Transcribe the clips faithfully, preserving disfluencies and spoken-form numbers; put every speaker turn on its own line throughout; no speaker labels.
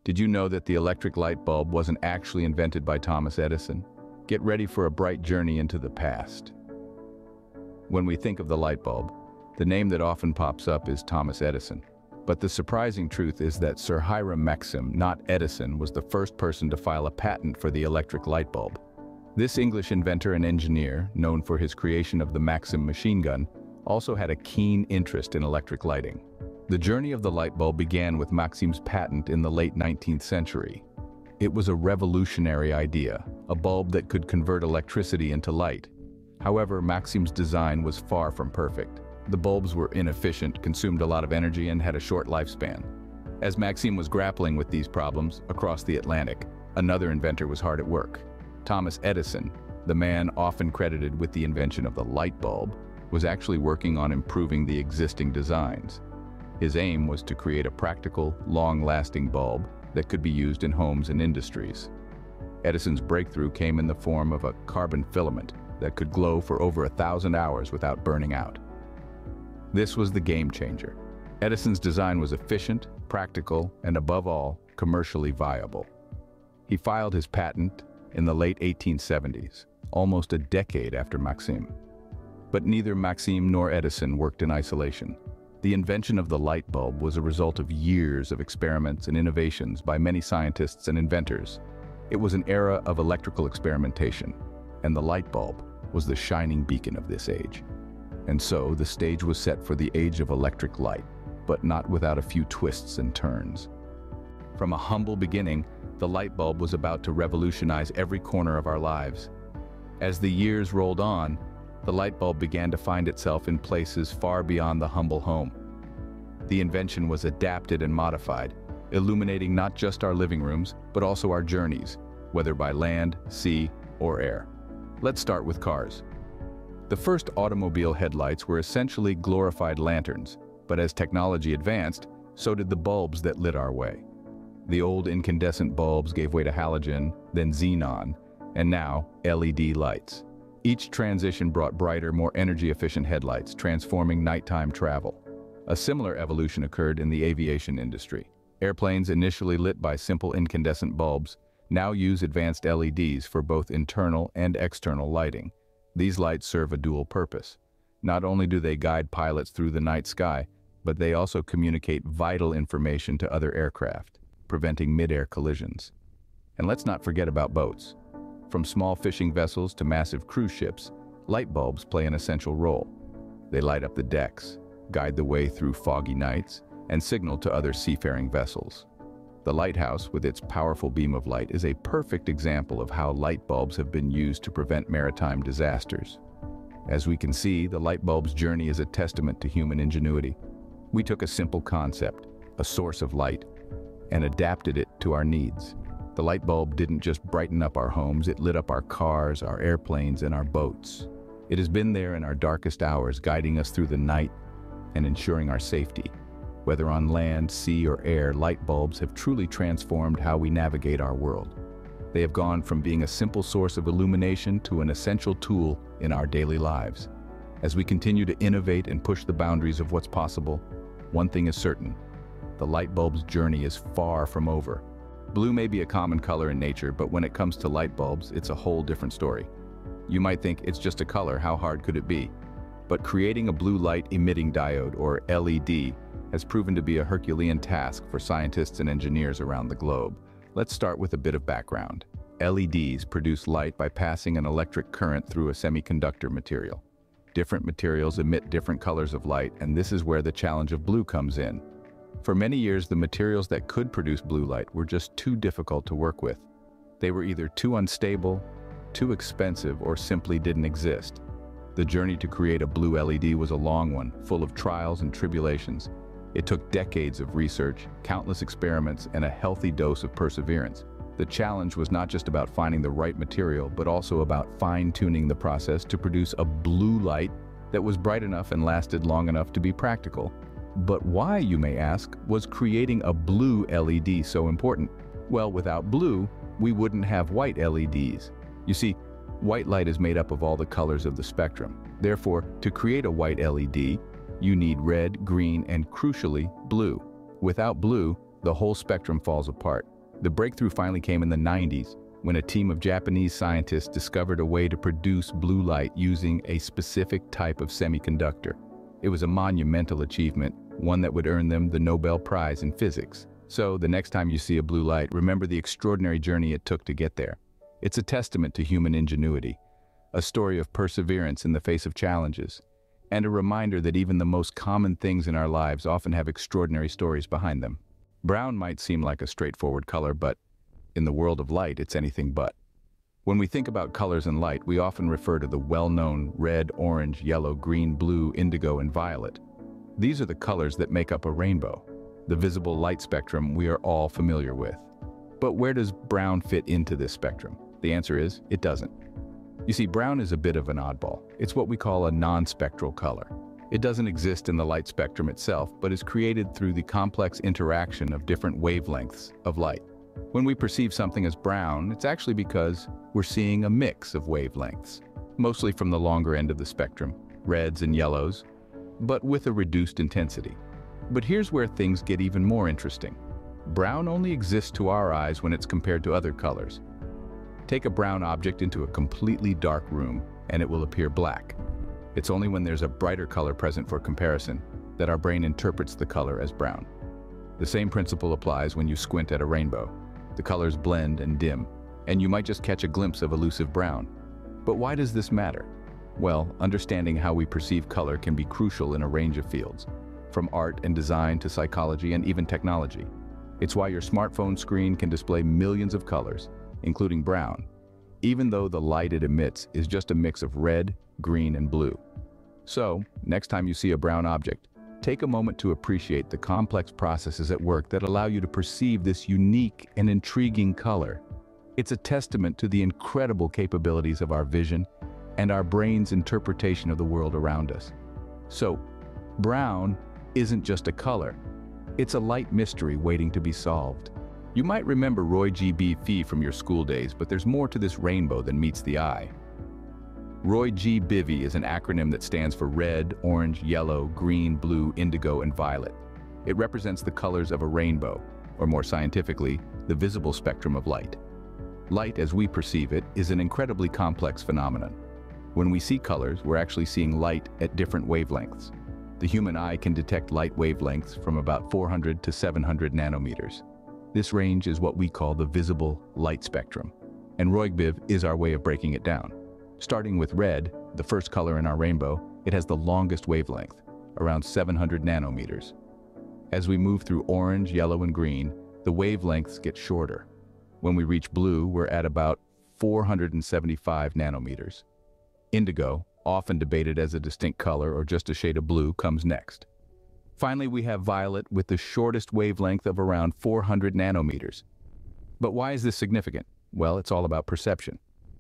Did you know that the electric light bulb wasn't actually invented by Thomas Edison? Get ready for a bright journey into the past. When we think of the light bulb, the name that often pops up is Thomas Edison. But the surprising truth is that Sir Hiram Maxim, not Edison, was the first person to file a patent for the electric light bulb. This English inventor and engineer, known for his creation of the Maxim machine gun, also had a keen interest in electric lighting. The journey of the light bulb began with Maxim's patent in the late nineteenth century. It was a revolutionary idea, a bulb that could convert electricity into light. However, Maxim's design was far from perfect. The bulbs were inefficient, consumed a lot of energy, and had a short lifespan. As Maxim was grappling with these problems across the Atlantic, another inventor was hard at work. Thomas Edison, the man often credited with the invention of the light bulb, was actually working on improving the existing designs. His aim was to create a practical, long-lasting bulb that could be used in homes and industries. Edison's breakthrough came in the form of a carbon filament that could glow for over a thousand hours without burning out. This was the game changer. Edison's design was efficient, practical, and above all, commercially viable. He filed his patent in the late eighteen seventies, almost a decade after Maxim. But neither Maxim nor Edison worked in isolation. The invention of the light bulb was a result of years of experiments and innovations by many scientists and inventors. It was an era of electrical experimentation, and the light bulb was the shining beacon of this age. And so the stage was set for the age of electric light, but not without a few twists and turns. From a humble beginning, the light bulb was about to revolutionize every corner of our lives. As the years rolled on, the light bulb began to find itself in places far beyond the humble home. The invention was adapted and modified, illuminating not just our living rooms, but also our journeys, whether by land, sea, or air. Let's start with cars. The first automobile headlights were essentially glorified lanterns, but as technology advanced, so did the bulbs that lit our way. The old incandescent bulbs gave way to halogen, then xenon, and now L E D lights. Each transition brought brighter, more energy-efficient headlights, transforming nighttime travel. A similar evolution occurred in the aviation industry. Airplanes, initially lit by simple incandescent bulbs, now use advanced L E Ds for both internal and external lighting. These lights serve a dual purpose. Not only do they guide pilots through the night sky, but they also communicate vital information to other aircraft, preventing mid-air collisions. And let's not forget about boats. From small fishing vessels to massive cruise ships, light bulbs play an essential role. They light up the decks, guide the way through foggy nights, and signal to other seafaring vessels. The lighthouse, with its powerful beam of light, is a perfect example of how light bulbs have been used to prevent maritime disasters. As we can see, the light bulb's journey is a testament to human ingenuity. We took a simple concept, a source of light, and adapted it to our needs. The light bulb didn't just brighten up our homes, it lit up our cars, our airplanes, and our boats. It has been there in our darkest hours, guiding us through the night and ensuring our safety. Whether on land, sea, or air, light bulbs have truly transformed how we navigate our world. They have gone from being a simple source of illumination to an essential tool in our daily lives. As we continue to innovate and push the boundaries of what's possible, one thing is certain: the light bulb's journey is far from over. Blue may be a common color in nature, but when it comes to light bulbs, it's a whole different story. You might think it's just a color, how hard could it be? But creating a blue light emitting diode, or L E D, has proven to be a Herculean task for scientists and engineers around the globe. Let's start with a bit of background. L E Ds produce light by passing an electric current through a semiconductor material. Different materials emit different colors of light, and this is where the challenge of blue comes in. For many years, the materials that could produce blue light were just too difficult to work with. They were either too unstable, too expensive, or simply didn't exist. The journey to create a blue L E D was a long one, full of trials and tribulations. It took decades of research, countless experiments, and a healthy dose of perseverance. The challenge was not just about finding the right material, but also about fine-tuning the process to produce a blue light that was bright enough and lasted long enough to be practical. But why, you may ask, was creating a blue L E D so important? Well, without blue, we wouldn't have white L E Ds. You see, white light is made up of all the colors of the spectrum. Therefore, to create a white L E D, you need red, green, and crucially, blue. Without blue, the whole spectrum falls apart. The breakthrough finally came in the nineties, when a team of Japanese scientists discovered a way to produce blue light using a specific type of semiconductor. It was a monumental achievement, one that would earn them the Nobel Prize in physics. So, the next time you see a blue light, remember the extraordinary journey it took to get there. It's a testament to human ingenuity, a story of perseverance in the face of challenges, and a reminder that even the most common things in our lives often have extraordinary stories behind them. Brown might seem like a straightforward color, but in the world of light, it's anything but. When we think about colors and light, we often refer to the well-known red, orange, yellow, green, blue, indigo, and violet. These are the colors that make up a rainbow, the visible light spectrum we are all familiar with. But where does brown fit into this spectrum? The answer is, it doesn't. You see, brown is a bit of an oddball. It's what we call a non-spectral color. It doesn't exist in the light spectrum itself, but is created through the complex interaction of different wavelengths of light. When we perceive something as brown, it's actually because we're seeing a mix of wavelengths, mostly from the longer end of the spectrum, reds and yellows, but with a reduced intensity. But here's where things get even more interesting. Brown only exists to our eyes when it's compared to other colors. Take a brown object into a completely dark room, and it will appear black. It's only when there's a brighter color present for comparison that our brain interprets the color as brown. The same principle applies when you squint at a rainbow. The colors blend and dim, and you might just catch a glimpse of elusive brown. But why does this matter? Well, understanding how we perceive color can be crucial in a range of fields, from art and design to psychology and even technology. It's why your smartphone screen can display millions of colors, including brown, even though the light it emits is just a mix of red, green, and blue. So, next time you see a brown object, take a moment to appreciate the complex processes at work that allow you to perceive this unique and intriguing color. It's a testament to the incredible capabilities of our vision and our brain's interpretation of the world around us. So, brown isn't just a color. It's a light mystery waiting to be solved. You might remember R O Y G B V from your school days, but there's more to this rainbow than meets the eye. R O Y G B V is an acronym that stands for red, orange, yellow, green, blue, indigo, and violet. It represents the colors of a rainbow, or more scientifically, the visible spectrum of light. Light, as we perceive it, is an incredibly complex phenomenon. When we see colors, we're actually seeing light at different wavelengths. The human eye can detect light wavelengths from about four hundred to seven hundred nanometers. This range is what we call the visible light spectrum, and R O Y G B V is our way of breaking it down. Starting with red, the first color in our rainbow, it has the longest wavelength, around seven hundred nanometers. As we move through orange, yellow, and green, the wavelengths get shorter. When we reach blue, we're at about four hundred seventy-five nanometers. Indigo, often debated as a distinct color or just a shade of blue, comes next. Finally, we have violet with the shortest wavelength of around four hundred nanometers. But why is this significant? Well, it's all about perception.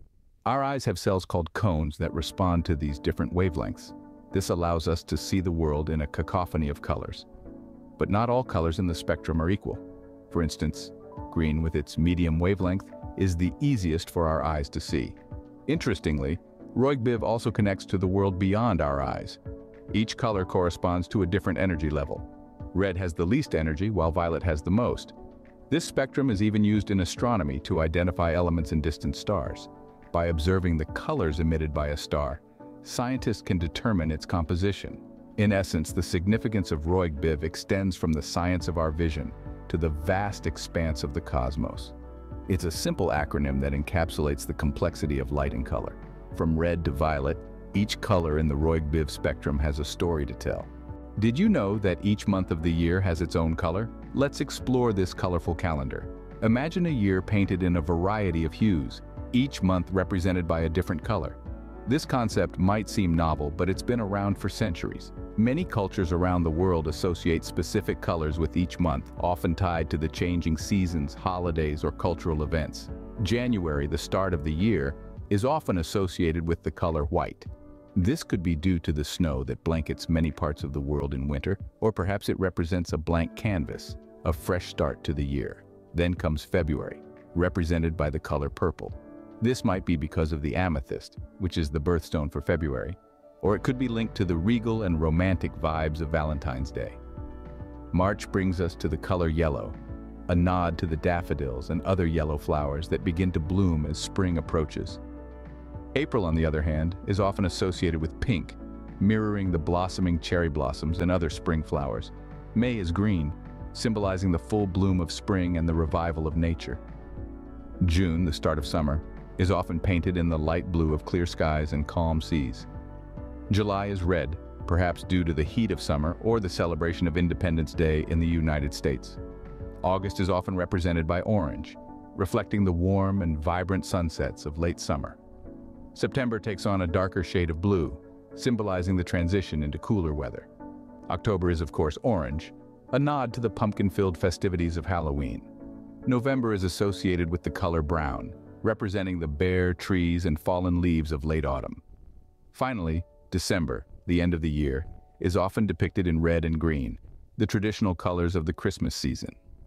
Our eyes have cells called cones that respond to these different wavelengths. This allows us to see the world in a cacophony of colors. But not all colors in the spectrum are equal. For instance, green with its medium wavelength is the easiest for our eyes to see. Interestingly, R O Y G B V also connects to the world beyond our eyes. Each color corresponds to a different energy level. Red has the least energy, while violet has the most. This spectrum is even used in astronomy to identify elements in distant stars. By observing the colors emitted by a star, scientists can determine its composition. In essence, the significance of R O Y G B V extends from the science of our vision to the vast expanse of the cosmos. It's a simple acronym that encapsulates the complexity of light and color. From red to violet, each color in the R O Y G B V spectrum has a story to tell. Did you know that each month of the year has its own color? Let's explore this colorful calendar. Imagine a year painted in a variety of hues, each month represented by a different color. This concept might seem novel, but it's been around for centuries. Many cultures around the world associate specific colors with each month, often tied to the changing seasons, holidays, or cultural events. January, the start of the year, is often associated with the color white. This could be due to the snow that blankets many parts of the world in winter, or perhaps it represents a blank canvas, a fresh start to the year. Then comes February, represented by the color purple. This might be because of the amethyst, which is the birthstone for February, or it could be linked to the regal and romantic vibes of Valentine's Day. March brings us to the color yellow, a nod to the daffodils and other yellow flowers that begin to bloom as spring approaches. April, on the other hand, is often associated with pink, mirroring the blossoming cherry blossoms and other spring flowers. May is green, symbolizing the full bloom of spring and the revival of nature. June, the start of summer, is often painted in the light blue of clear skies and calm seas. July is red, perhaps due to the heat of summer or the celebration of Independence Day in the United States. August is often represented by orange, reflecting the warm and vibrant sunsets of late summer. September takes on a darker shade of blue, symbolizing the transition into cooler weather. October is, of course, orange, a nod to the pumpkin-filled festivities of Halloween. November is associated with the color brown, representing the bare trees and fallen leaves of late autumn. Finally, December, the end of the year, is often depicted in red and green, the traditional colors of the Christmas season.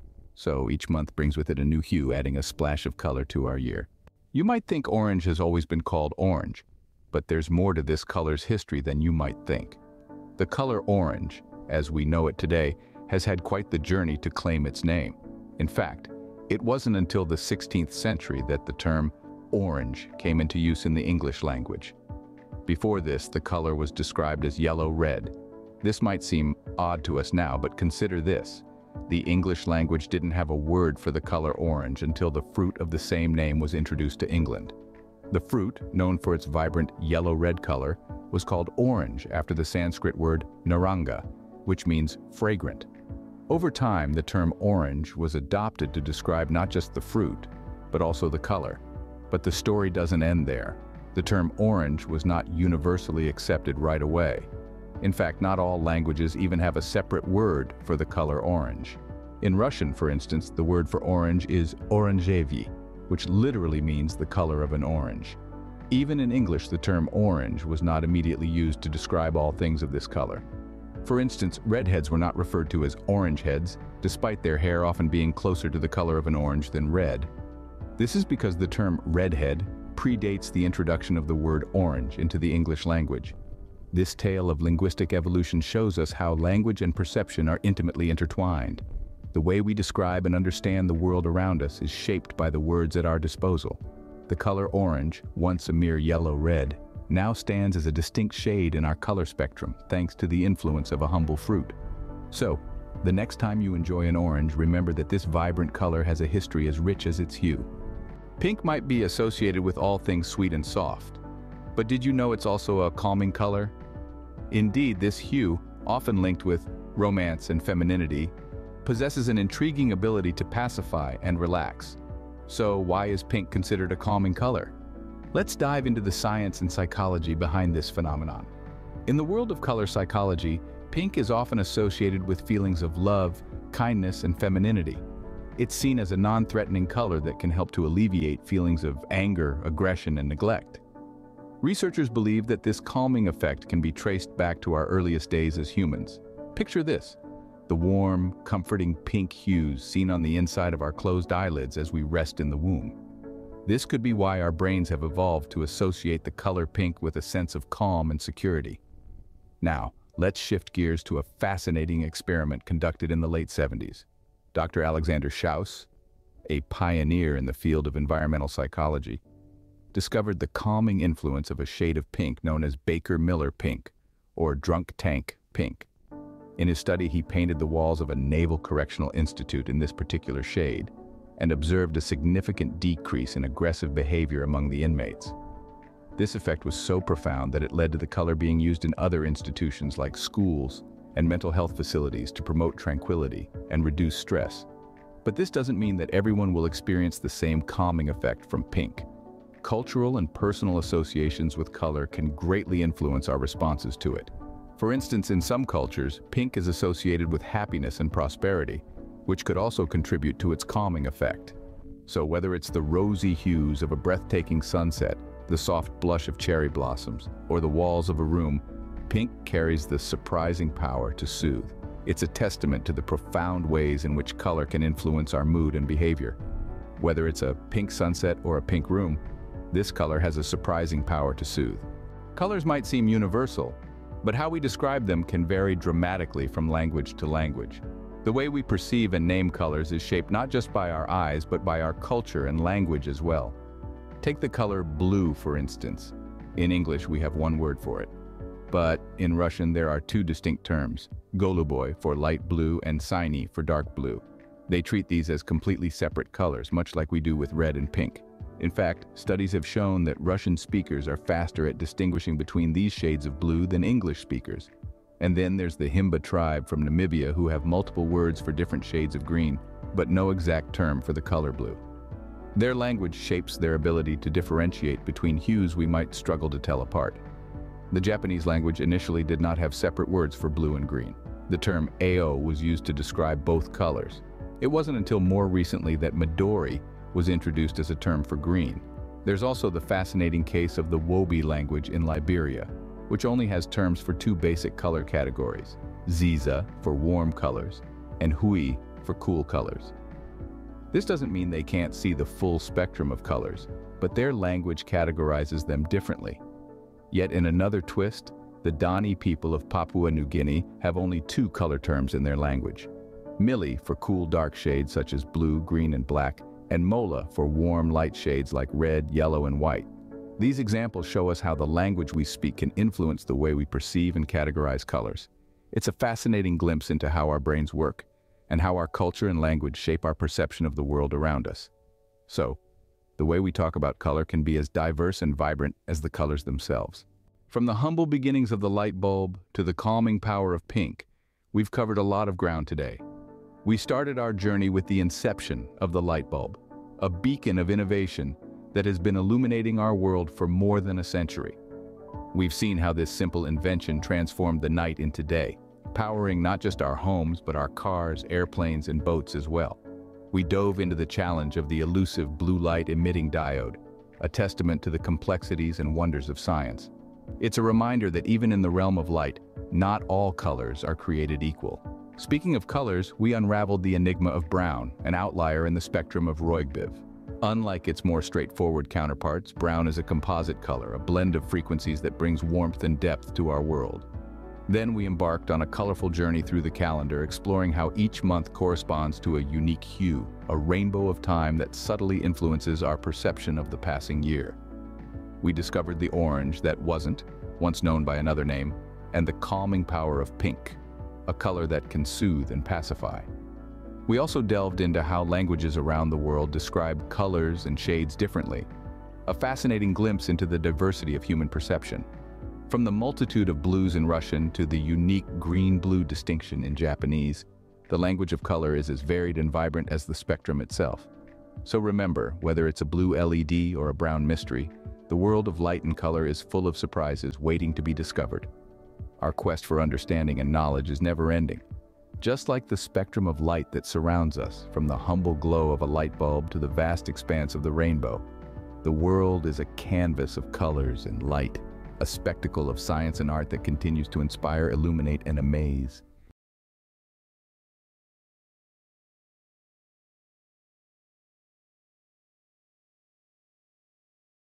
So each month brings with it a new hue, adding a splash of color to our year. You might think orange has always been called orange, but there's more to this color's history than you might think. The color orange, as we know it today, has had quite the journey to claim its name. In fact, it wasn't until the sixteenth century that the term orange came into use in the English language. Before this, the color was described as yellow-red. This might seem odd to us now, but consider this. The English language didn't have a word for the color orange until the fruit of the same name was introduced to England. The fruit, known for its vibrant yellow-red color, was called orange after the Sanskrit word naranga, which means fragrant. Over time, the term orange was adopted to describe not just the fruit, but also the color. But the story doesn't end there. The term orange was not universally accepted right away. In fact, not all languages even have a separate word for the color orange. In Russian, for instance, the word for orange is orangevy, which literally means the color of an orange. Even in English, the term orange was not immediately used to describe all things of this color. For instance, redheads were not referred to as orange heads, despite their hair often being closer to the color of an orange than red. This is because the term redhead predates the introduction of the word orange into the English language. This tale of linguistic evolution shows us how language and perception are intimately intertwined. The way we describe and understand the world around us is shaped by the words at our disposal. The color orange, once a mere yellow-red, now stands as a distinct shade in our color spectrum thanks to the influence of a humble fruit. So, the next time you enjoy an orange, remember that this vibrant color has a history as rich as its hue. Pink might be associated with all things sweet and soft, but did you know it's also a calming color? Indeed, this hue, often linked with romance and femininity, possesses an intriguing ability to pacify and relax. So why is pink considered a calming color? Let's dive into the science and psychology behind this phenomenon. In the world of color psychology, pink is often associated with feelings of love, kindness, and femininity. It's seen as a non-threatening color that can help to alleviate feelings of anger, aggression, and neglect. Researchers believe that this calming effect can be traced back to our earliest days as humans. Picture this: the warm, comforting pink hues seen on the inside of our closed eyelids as we rest in the womb. This could be why our brains have evolved to associate the color pink with a sense of calm and security. Now, let's shift gears to a fascinating experiment conducted in the late seventies. Doctor Alexander Schaus, a pioneer in the field of environmental psychology, discovered the calming influence of a shade of pink known as Baker-Miller pink, or drunk tank pink. In his study, he painted the walls of a Naval Correctional Institute in this particular shade and observed a significant decrease in aggressive behavior among the inmates. This effect was so profound that it led to the color being used in other institutions like schools and mental health facilities to promote tranquility and reduce stress. But this doesn't mean that everyone will experience the same calming effect from pink. Cultural and personal associations with color can greatly influence our responses to it. For instance, in some cultures, pink is associated with happiness and prosperity, which could also contribute to its calming effect. So whether it's the rosy hues of a breathtaking sunset, the soft blush of cherry blossoms, or the walls of a room, pink carries the surprising power to soothe. It's a testament to the profound ways in which color can influence our mood and behavior. Whether it's a pink sunset or a pink room, this color has a surprising power to soothe. Colors might seem universal, but how we describe them can vary dramatically from language to language. The way we perceive and name colors is shaped not just by our eyes, but by our culture and language as well. Take the color blue, for instance. In English, we have one word for it. But in Russian, there are two distinct terms, goluboy for light blue and siny for dark blue. They treat these as completely separate colors, much like we do with red and pink. In fact, studies have shown that Russian speakers are faster at distinguishing between these shades of blue than English speakers. And then there's the Himba tribe from Namibia who have multiple words for different shades of green, but no exact term for the color blue. Their language shapes their ability to differentiate between hues we might struggle to tell apart. The Japanese language initially did not have separate words for blue and green. The term Ao was used to describe both colors. It wasn't until more recently that Midori was introduced as a term for green. There's also the fascinating case of the Wobi language in Liberia, which only has terms for two basic color categories, Ziza for warm colors and Hui for cool colors. This doesn't mean they can't see the full spectrum of colors, but their language categorizes them differently. Yet in another twist, the Dani people of Papua New Guinea have only two color terms in their language. Mili for cool dark shades such as blue, green, and black, and Mola for warm light shades like red, yellow, and white. These examples show us how the language we speak can influence the way we perceive and categorize colors. It's a fascinating glimpse into how our brains work, and how our culture and language shape our perception of the world around us. So, the way we talk about color can be as diverse and vibrant as the colors themselves. From the humble beginnings of the light bulb to the calming power of pink, we've covered a lot of ground today. We started our journey with the inception of the light bulb, a beacon of innovation that has been illuminating our world for more than a century. We've seen how this simple invention transformed the night into day, powering not just our homes, but our cars, airplanes, and boats as well. We dove into the challenge of the elusive blue light emitting diode, a testament to the complexities and wonders of science. It's a reminder that even in the realm of light, not all colors are created equal. Speaking of colors, we unraveled the Enigma of Brown, an outlier in the spectrum of ROYGBIV. Unlike its more straightforward counterparts, brown is a composite color, a blend of frequencies that brings warmth and depth to our world. Then we embarked on a colorful journey through the calendar, exploring how each month corresponds to a unique hue, a rainbow of time that subtly influences our perception of the passing year. We discovered the orange that wasn't, once known by another name, and the calming power of pink, a color that can soothe and pacify. We also delved into how languages around the world describe colors and shades differently, a fascinating glimpse into the diversity of human perception. From the multitude of blues in Russian to the unique green-blue distinction in Japanese, the language of color is as varied and vibrant as the spectrum itself. So remember, whether it's a blue L E D or a brown mystery, the world of light and color is full of surprises waiting to be discovered. Our quest for understanding and knowledge is never-ending. Just like the spectrum of light that surrounds us, from the humble glow of a light bulb to the vast expanse of the rainbow, the world is a canvas of colors and light, a spectacle of science and art that continues to inspire, illuminate, and amaze.